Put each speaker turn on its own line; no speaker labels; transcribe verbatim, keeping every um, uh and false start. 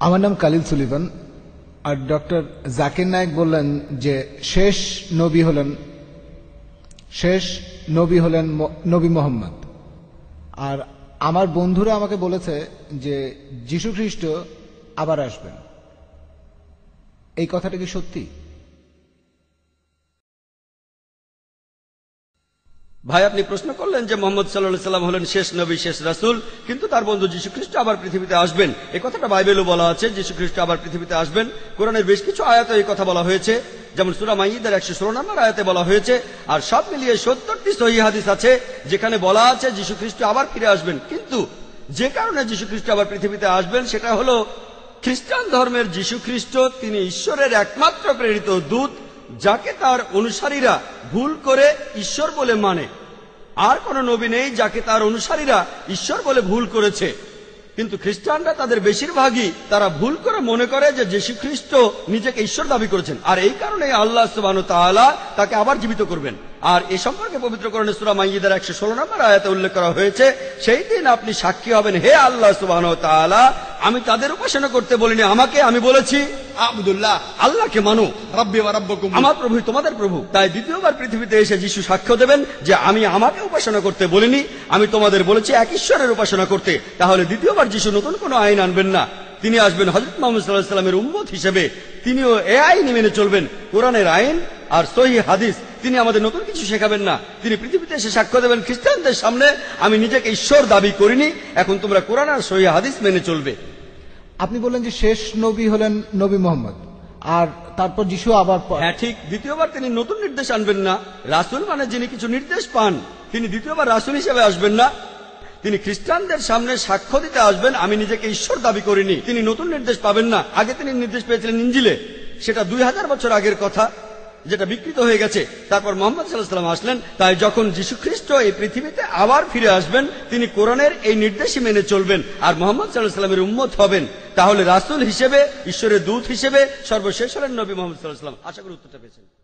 আমার নাম Khalil Sullivan. আর ডক্টর জাকির নায়েক বললেন যে শেষ নবী হলেন শেষ নবী হলেন নবী মোহাম্মদ। আর আমার বন্ধুরা আমাকে বলেছে যে যীশু খ্রিস্ট আবার আসবেন। এই কথাটা কি সত্যি?
ভাই, আপনি প্রশ্ন করলেন যে মোহাম্মদ সাল্লাল্লাহু সাল্লাম হলেন শেষ নবী, শেষ রাসূল, কিন্তু তার বন্ধু যীশু খ্রিস্ট আবার পৃথিবীতে আসবেন। এই কথাটা বাইবেলও বলা আছে, যীশু খ্রিস্ট আবার পৃথিবীতে আসবেন। কোরআনের বেশ কিছু আয়াতে এই কথা বলা হয়েছে, যেমন সূরা মাইদার একশো ষোলো নম্বর আয়াতে বলা হয়েছে। আর সব মিলিয়ে সত্তরটি সহিহ হাদিস আছে যেখানে বলা আছে যীশু খ্রিস্ট আবার ফিরে আসবেন। কিন্তু যে কারণে যীশু খ্রিস্ট আবার পৃথিবীতে আসবেন সেটা হলো খ্রিস্টান ধর্মের যীশু খ্রিস্ট তিনি ঈশ্বরের একমাত্র প্রেরিত দূত, যাকে তার অনুসারীরা ভুল করে ঈশ্বর বলে মানে। আর কোন নবী নেই যাকে তার অনুসারীরা ঈশ্বর বলে ভুল করেছে। কিন্তু খ্রিস্টানরা তাদের বেশিরভাগই তারা ভুল করে মনে করে যে যীশু খ্রিস্ট নিজেকে ঈশ্বর দাবি করেছেন, আর এই কারণে আল্লাহ সুবহানাহু ওয়া তাআলা তাকে আবার জীবিত করবেন। আর এ সম্পর্কে পবিত্র কোরআনে সূরা মাইদার একশো ষোলো নম্বর আয়াতে উল্লেখ করা হয়েছে, সেই দিন আপনি সাক্ষী হবেন, হে আল্লাহ সুবহানাহু ওয়া তাআলা, আমি তাদের উপাসনা করতে বলিনি, আমাকে আমি বলেছি আবুদুল্লাহ, আল্লাহকে মানো, রাব্বি ওয়া রাব্বুকুম, আমার প্রভু তোমাদের প্রভু। তাই দ্বিতীয়বার পৃথিবীতে এসে যীশু সাক্ষ্য দেবেন যে আমি আমাকে উপাসনা করতে বলিনি, আমি তোমাদের বলেছি এক ঈশ্বরের উপাসনা করতে। তাহলে দ্বিতীয়বার যীশু নতুন কোনো আইন আনবেন না, তিনি আসবেন হযরত মুহাম্মদ সাল্লাল্লাহু আলাইহি ওয়াসাল্লামের উম্মত হিসেবে। তিনিও এ আইন মেনে চলবেন, কোরআনের আইন আর সহিহ হাদিস। তিনি আমাদের নতুন কিছু শেখাবেন না। তিনি পৃথিবীতে এসে সাক্ষ্য দেবেন খ্রিস্টানদের সামনে, আমি নিজেকে ঈশ্বর দাবি করিনি, এখন তোমরা কোরআন আর সহিহ হাদিস মেনে চলবে।
আপনি বললেন যে শেষ নবী হলেন নবী মোহাম্মদ, আর তারপর যীশু আবার।
হ্যাঁ ঠিক, দ্বিতীয়বার তিনি নতুন নির্দেশ আনবেন না। রাসূল মানে যিনি কিছু নির্দেশ পান, তিনি দ্বিতীয়বার রাসূল হিসেবে আসবেন না। তিনি খ্রিস্টানদের সামনে সাক্ষ্য দিতে আসবেন, আমি নিজেকে ঈশ্বর দাবি করিনি। তিনি নতুন নির্দেশ পাবেন না। আগে তিনি নির্দেশ পেয়েছিলেন ইনজিলে, সেটা দুই হাজার বছর আগের কথা, যেটা বিকৃত হয়ে গেছে। তারপর মুহাম্মদ সাল্লাল্লাহু আলাইহি ওয়াসাল্লাম আসলেন। তাই যখন যীশু খ্রিস্ট এই পৃথিবীতে আবার ফিরে আসবেন, তিনি কোরআনের এই নির্দেশই মেনে চলবেন আর মুহাম্মদ সাল্লাল্লাহু আলাইহি ওয়াসাল্লামের উম্মত হবেন। তাহলে রাসূল হিসেবে, ঈশ্বরের দূত হিসেবে সর্বশেষ হলেন নবী মুহাম্মদ সাল্লাল্লাহু আলাইহি ওয়াসাল্লাম। আশা করি উত্তরটা পেয়েছেন।